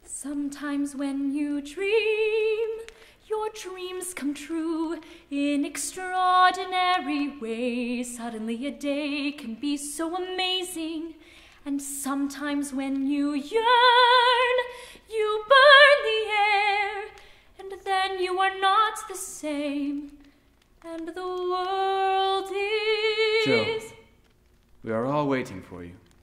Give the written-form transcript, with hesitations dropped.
Sometimes when you dream, your dreams come true in extraordinary ways. Suddenly a day can be so amazing. And sometimes when you yearn, you burn the air. And then you are not the same. And the world is... Joe, we are all waiting for you.